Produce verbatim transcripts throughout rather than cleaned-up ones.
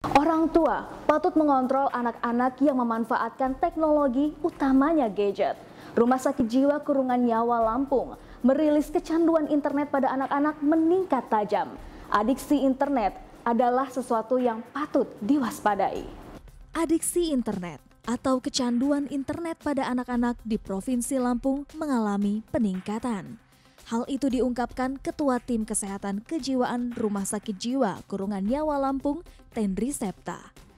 Orang tua patut mengontrol anak-anak yang memanfaatkan teknologi, utamanya gadget. Rumah Sakit Jiwa Kurungan Nyawa Lampung merilis kecanduan internet pada anak-anak meningkat tajam. Adiksi internet adalah sesuatu yang patut diwaspadai. Adiksi internet atau kecanduan internet pada anak-anak di Provinsi Lampung mengalami peningkatan. Hal itu diungkapkan Ketua Tim Kesehatan Kejiwaan Rumah Sakit Jiwa Kurungan Nyawa Lampung, Tendri Septa.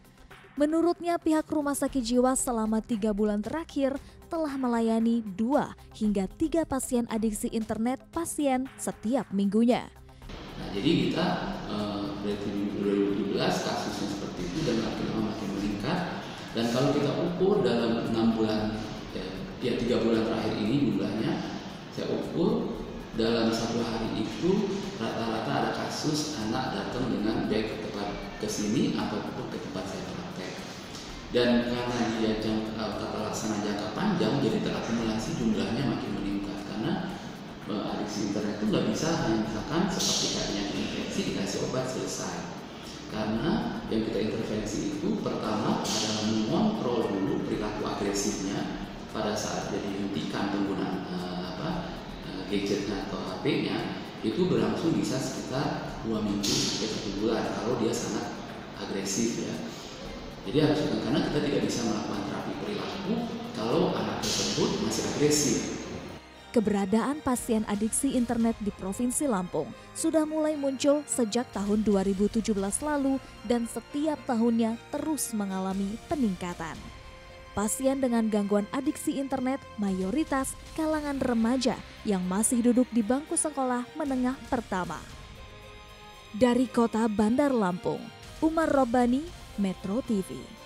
Menurutnya pihak Rumah Sakit Jiwa selama tiga bulan terakhir telah melayani dua hingga tiga pasien adiksi internet pasien setiap minggunya. Nah, jadi kita eh, dari dua ribu tujuh belas kasusnya seperti itu dan makin lama makin meningkat. Dan kalau kita ukur dalam enam bulan, ya, ya tiga bulan terakhir ini jumlahnya, saya ukur dalam satu hari itu rata-rata ada kasus anak datang dengan baik ke tempat ke sini ataupun ke tempat saya praktek. Dan karena dia jangka, tata laksana jangka panjang, jadi terakumulasi jumlahnya makin meningkat. Karena adiksi internet itu nggak bisa hanya misalkan seperti kayak infeksi dikasih obat selesai. Karena yang kita intervensi itu pertama adalah mengontrol dulu perilaku agresifnya pada saat dia dihentikan penggunaan uh, apa uh, gadgetnya atau H P-nya, itu berlangsung bisa sekitar dua minggu sampai satu bulan kalau dia sangat agresif ya. Jadi harus karena kita tidak bisa melakukan terapi perilaku kalau anak tersebut masih agresif. Keberadaan pasien adiksi internet di Provinsi Lampung sudah mulai muncul sejak tahun dua ribu tujuh belas lalu dan setiap tahunnya terus mengalami peningkatan. Pasien dengan gangguan adiksi internet mayoritas kalangan remaja yang masih duduk di bangku sekolah menengah pertama. Dari kota Bandar Lampung, Umar Robbani, Metro T V.